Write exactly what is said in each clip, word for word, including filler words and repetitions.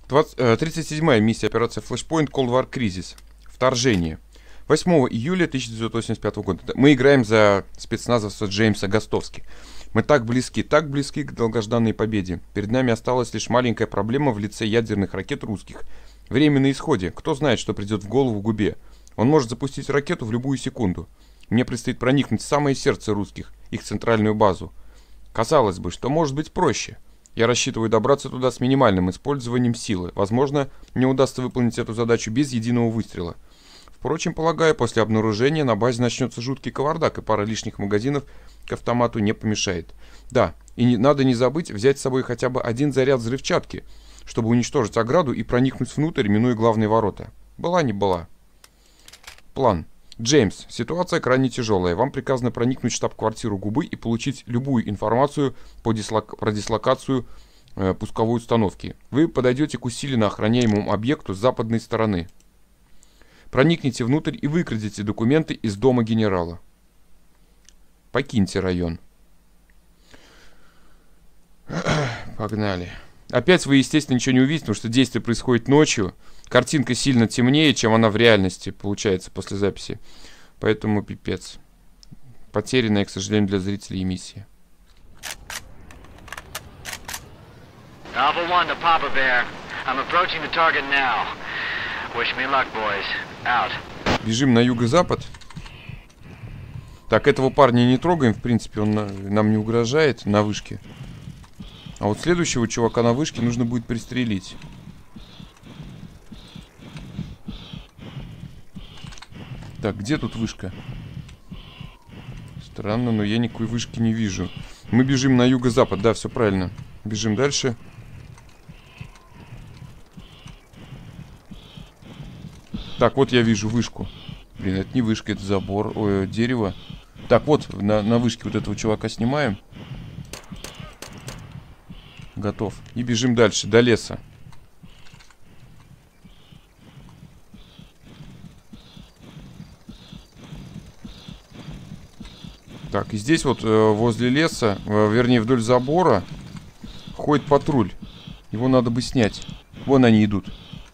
тридцать седьмая миссия операции Flashpoint Cold War Crisis. Вторжение. восьмого июля тысяча девятьсот восемьдесят пятого года. Мы играем за спецназовца Джеймса Гостовски. Мы так близки, так близки к долгожданной победе. Перед нами осталась лишь маленькая проблема в лице ядерных ракет русских. Время на исходе. Кто знает, что придет в голову Губе. Он может запустить ракету в любую секунду. Мне предстоит проникнуть в самое сердце русских, их центральную базу. Казалось бы, что может быть проще. Я рассчитываю добраться туда с минимальным использованием силы. Возможно, мне удастся выполнить эту задачу без единого выстрела. Впрочем, полагаю, после обнаружения на базе начнется жуткий кавардак, и пара лишних магазинов к автомату не помешает. Да, и не, надо не забыть взять с собой хотя бы один заряд взрывчатки, чтобы уничтожить ограду и проникнуть внутрь, минуя главные ворота. Была не была. План. Джеймс, ситуация крайне тяжелая. Вам приказано проникнуть в штаб-квартиру Губы и получить любую информацию по дислок... про дислокацию э, пусковой установки. Вы подойдете к усиленно охраняемому объекту с западной стороны. Проникните внутрь и выкрадите документы из дома генерала. Покиньте район. Погнали. Опять вы, естественно, ничего не увидите, потому что действие происходит ночью. Картинка сильно темнее, чем она в реальности получается после записи. Поэтому пипец. Потерянная, к сожалению, для зрителей миссия. Alpha one to Papa Bear. I'm approaching the target now. Wish me luck, boys. Out. Бежим на юго-запад. Так, этого парня не трогаем, в принципе, он на, нам не угрожает на вышке. А вот следующего чувака на вышке нужно будет пристрелить. Так, где тут вышка? Странно, но я никакой вышки не вижу. Мы бежим на юго-запад, да, все правильно. Бежим дальше. Так, вот я вижу вышку. Блин, это не вышка, это забор, ой, дерево. Так, вот, на, на вышке вот этого чувака снимаем. Готов. И бежим дальше, до леса. Так, и здесь вот э, возле леса, э, вернее вдоль забора, ходит патруль. Его надо бы снять. Вон они идут.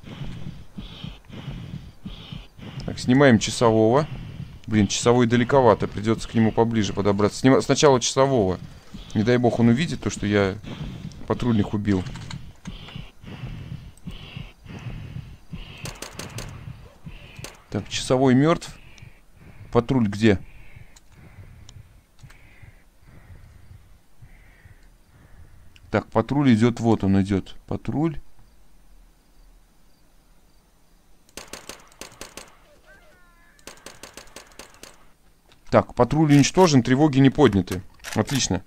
Так, снимаем часового. Блин, часовой далековато, придется к нему поближе подобраться. Сним... Сначала часового. Не дай бог он увидит то, что я патрульных убил. Так, часовой мертв. Патруль где? Так, патруль идет, вот он идет. Патруль. Так, патруль уничтожен, тревоги не подняты. Отлично.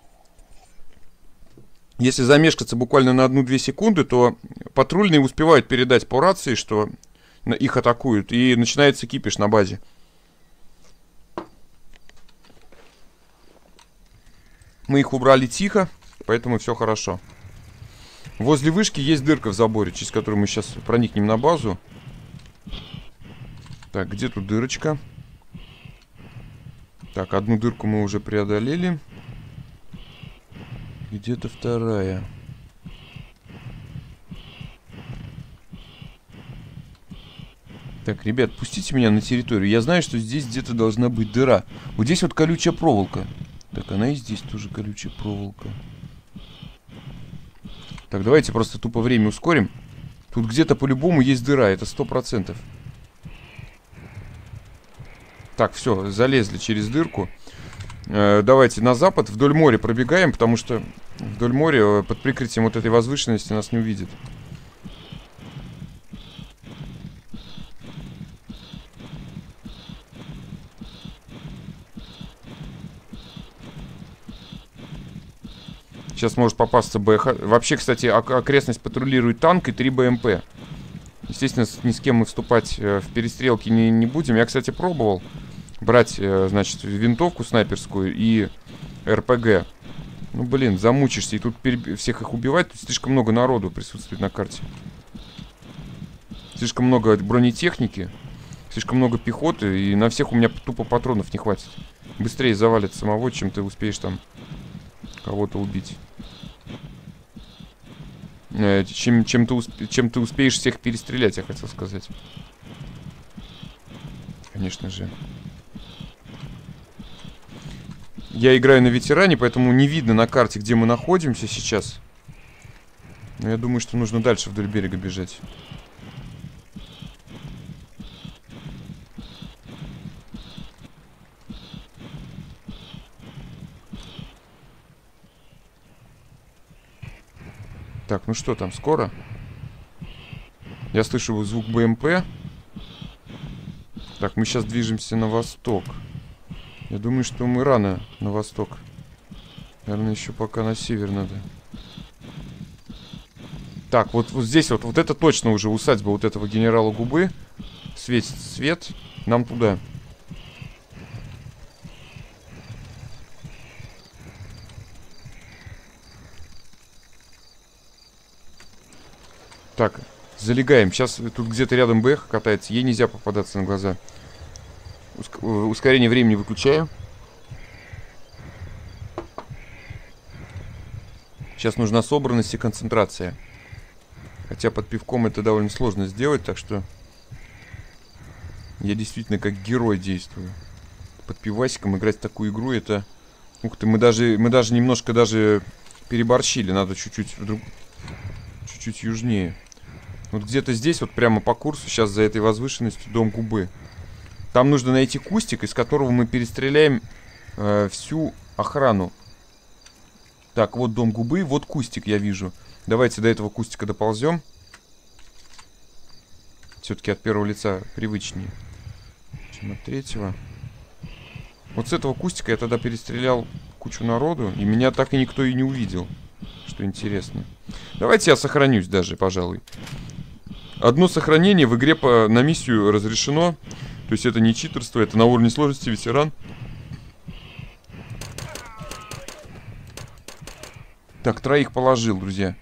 Если замешкаться буквально на одну-две секунды, то патрульные успевают передать по рации, что их атакуют, и начинается кипиш на базе. Мы их убрали тихо, поэтому все хорошо. Возле вышки есть дырка в заборе, через которую мы сейчас проникнем на базу. Так, где тут дырочка? Так, одну дырку мы уже преодолели. Где-то вторая. Так, ребят, пустите меня на территорию. Я знаю, что здесь где-то должна быть дыра. Вот здесь вот колючая проволока. Так, она и здесь тоже колючая проволока. Так, давайте просто тупо время ускорим. Тут где-то по-любому есть дыра, это сто процентов. Так, все, залезли через дырку. Э, давайте на запад, вдоль моря пробегаем, потому что вдоль моря под прикрытием вот этой возвышенности нас не увидит. Сейчас может попасться БХ. Вообще, кстати, окрестность патрулирует танк и три БМП. Естественно, ни с кем мы вступать в перестрелки не, не будем. Я, кстати, пробовал брать, значит, винтовку снайперскую и РПГ. Ну, блин, замучишься. И тут всех их убивать. Тут слишком много народу присутствует на карте. Слишком много бронетехники. Слишком много пехоты. И на всех у меня тупо патронов не хватит. Быстрее завалит самого, чем ты успеешь там кого-то убить. Э, чем, чем, ты усп... чем ты успеешь всех перестрелять, я хотел сказать. Конечно же. Я играю на ветеране, поэтому не видно на карте, где мы находимся сейчас. Но я думаю, что нужно дальше вдоль берега бежать. Так, ну что там, скоро? Я слышу звук БМП. Так, мы сейчас движемся на восток. Я думаю, что мы рано на восток. Наверное, еще пока на север надо. Так, вот, вот здесь вот, вот это точно уже усадьба вот этого генерала Губы. Светит свет. Нам туда. Так, залегаем. Сейчас тут где-то рядом Бэха катается. Ей нельзя попадаться на глаза. Уск... Ускорение времени выключаю. Сейчас нужна собранность и концентрация. Хотя под пивком это довольно сложно сделать, так что я действительно как герой действую. Под пивасиком играть в такую игру, это... Ух ты, мы даже, мы даже немножко даже переборщили. Надо чуть-чуть вдруг... чуть-чуть южнее. Вот где-то здесь, вот прямо по курсу, сейчас за этой возвышенностью дом Губы. Там нужно найти кустик, из которого мы перестреляем э, всю охрану. Так, вот дом Губы, вот кустик я вижу. Давайте до этого кустика доползем. Все-таки от первого лица привычнее, чем от третьего. Вот с этого кустика я тогда перестрелял кучу народу, и меня так и никто и не увидел. Что интересно. Давайте я сохранюсь даже, пожалуй. Одно сохранение в игре по, на миссию разрешено. То есть это не читерство, это на уровне сложности ветеран. Так, троих положил, друзья.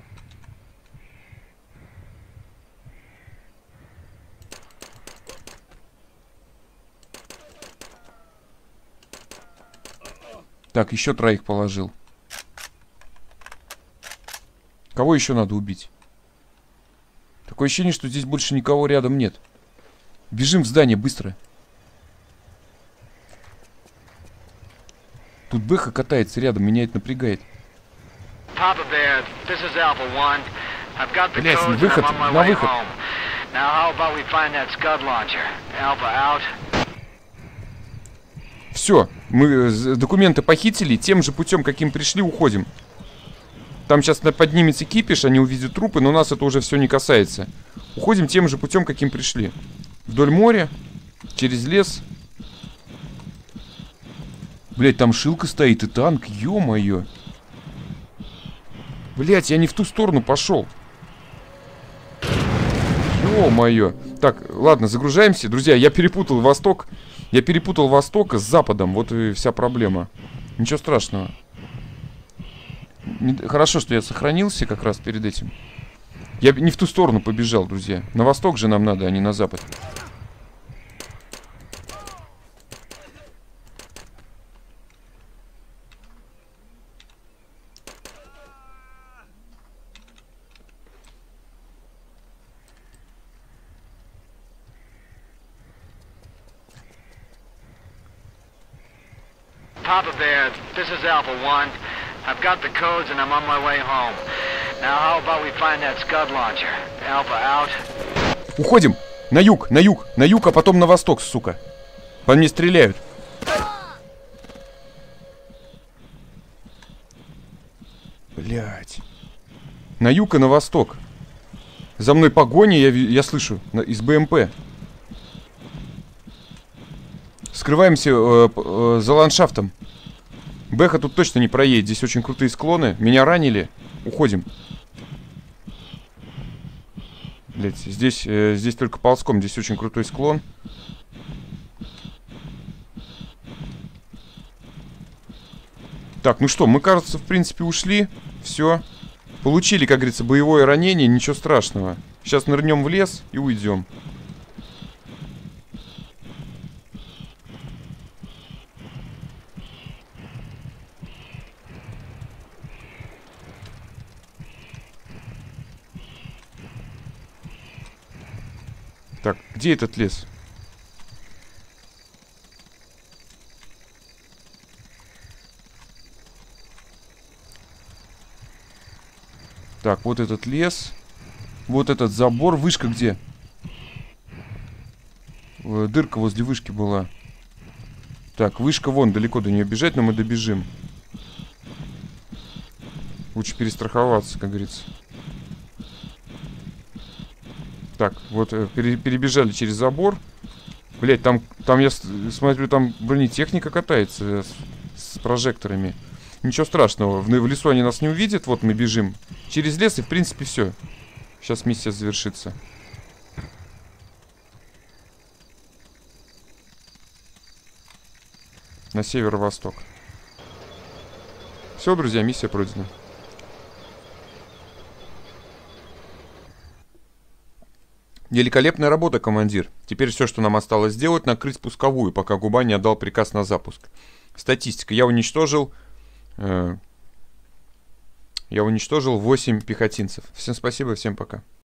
Так, еще троих положил. Кого еще надо убить? Такое ощущение, что здесь больше никого рядом нет. Бежим в здание быстро. Тут Бэха катается рядом, меня это напрягает. Блядь, выход, на выход. Все, мы документы похитили, тем же путем, каким пришли, уходим. Там сейчас поднимется кипиш, они увидят трупы, но нас это уже все не касается. Уходим тем же путем, каким пришли. Вдоль моря, через лес. Блять, там Шилка стоит и танк, ё-моё. Блять, я не в ту сторону пошел. Ё-моё. Так, ладно, загружаемся. Друзья, я перепутал восток. Я перепутал восток с западом. Вот и вся проблема. Ничего страшного. Хорошо, что я сохранился как раз перед этим. Я не в ту сторону побежал, друзья. На восток же нам надо, а не на запад. Papa Bear, this is Alpha One. I've got the codes and I'm on my way home. Now how about we find that Scud launcher? Alpha out. Уходим! На юг, на юг, на юг, а потом на восток, сука. По мне стреляют. Блять. На юг и на восток. За мной погони, я, я слышу, на, из БМП. Скрываемся э, э, за ландшафтом. Бэха тут точно не проедет. Здесь очень крутые склоны. Меня ранили. Уходим. Блять, здесь, э, здесь только ползком. Здесь очень крутой склон. Так, ну что, мы, кажется, в принципе ушли. Все. Получили, как говорится, боевое ранение. Ничего страшного. Сейчас нырнем в лес и уйдем. Так, где этот лес? Так, вот этот лес. Вот этот забор. Вышка где? Э, Дырка возле вышки была. Так, вышка вон, далеко до нее бежать, но мы добежим. Лучше перестраховаться, как говорится. Так, вот э, пере- перебежали через забор. Блять, там, там я с- смотрю, там бронетехника катается э, с, с прожекторами. Ничего страшного, в, в лесу они нас не увидят. Вот мы бежим через лес, и в принципе все. Сейчас миссия завершится. На северо-восток. Все, друзья, миссия пройдена. Великолепная работа, командир. Теперь все, что нам осталось сделать, накрыть пусковую, пока Губа не отдал приказ на запуск. Статистика. Я уничтожил... Э, я уничтожил восемь пехотинцев. Всем спасибо, всем пока.